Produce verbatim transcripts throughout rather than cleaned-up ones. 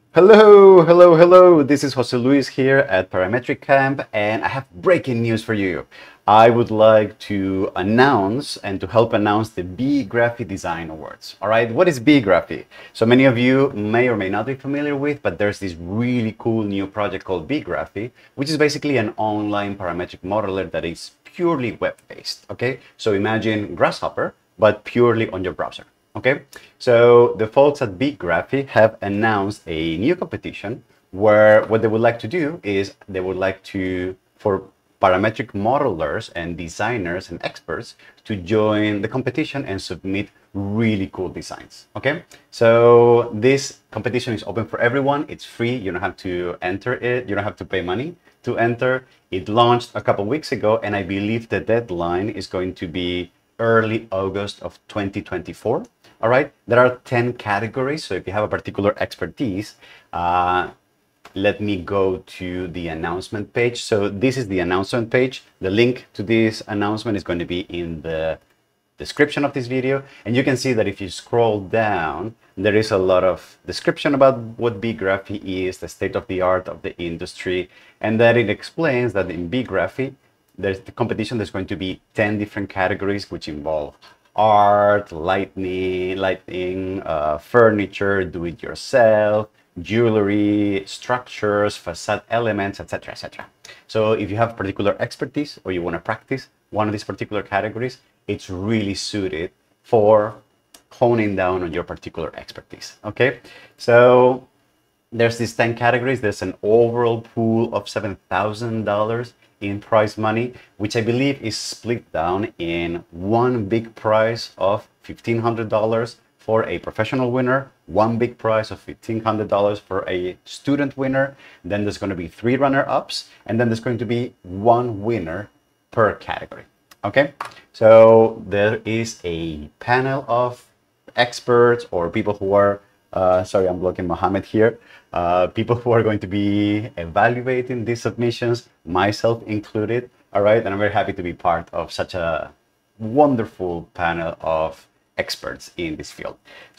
Hello, hello, hello. This is Jose Luis here at Parametric Camp, and I have breaking news for you. I would like to announce and to help announce the BeeGraphy Design Awards. All right, what is BeeGraphy? So many of you may or may not be familiar with, but there's this really cool new project called BeeGraphy, which is basically an online parametric modeler that is purely web-based. Okay, so imagine Grasshopper, but purely on your browser. Okay, so the folks at BeeGraphy have announced a new competition where what they would like to do is they would like to, for parametric modelers and designers and experts to join the competition and submit really cool designs. Okay, so this competition is open for everyone. It's free. You don't have to enter it. You don't have to pay money to enter. It launched a couple weeks ago, and I believe the deadline is going to be early August of twenty twenty-four. All right, there are ten categories. So if you have a particular expertise, uh, let me go to the announcement page. So this is the announcement page. The link to this announcement is going to be in the description of this video. And you can see that if you scroll down, there is a lot of description about what BeeGraphy is, the state of the art of the industry, and that it explains that in BeeGraphy, there's the competition. There's going to be ten different categories, which involve art, lighting, lighting, uh, furniture, do-it-yourself, jewelry, structures, facade elements, et cetera, et cetera. So if you have particular expertise or you want to practice one of these particular categories, it's really suited for honing down on your particular expertise. Okay, so there's these ten categories. There's an overall pool of seven thousand dollars in prize money, which I believe is split down in one big prize of fifteen hundred dollars for a professional winner, one big prize of fifteen hundred dollars for a student winner. Then there's going to be three runner-ups, and then there's going to be one winner per category. Okay, so there is a panel of experts or people who are Uh, sorry, I'm blocking Mohammed here. Uh, people who are going to be evaluating these submissions, myself included. All right, and I'm very happy to be part of such a wonderful panel of experts in this field.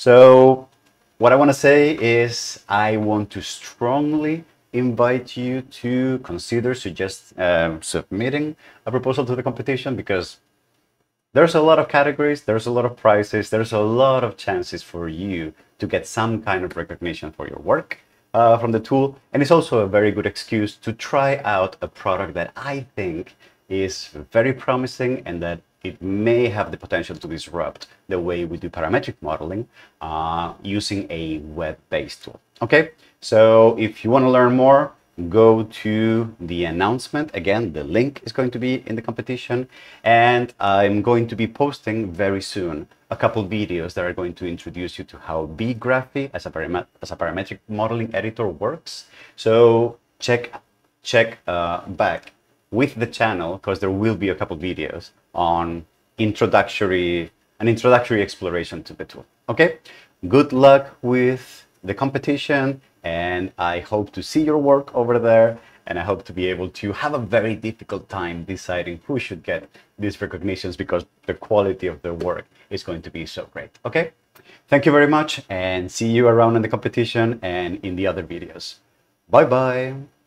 So what I want to say is I want to strongly invite you to consider suggest um, submitting a proposal to the competition, because there's a lot of categories, there's a lot of prizes, there's a lot of chances for you to get some kind of recognition for your work uh, from the tool. And it's also a very good excuse to try out a product that I think is very promising and that it may have the potential to disrupt the way we do parametric modeling uh, using a web-based tool. Okay, so if you want to learn more, go to the announcement. Again, the link is going to be in the competition, and I'm going to be posting very soon a couple videos that are going to introduce you to how BeeGraphy as a, param as a parametric modeling editor works. So check check uh, back with the channel, because there will be a couple videos on introductory an introductory exploration to the tool. Okay, good luck with the competition, and I hope to see your work over there, and I hope to be able to have a very difficult time deciding who should get these recognitions, because the quality of their work is going to be so great. Okay, thank you very much, and see you around in the competition and in the other videos. Bye bye.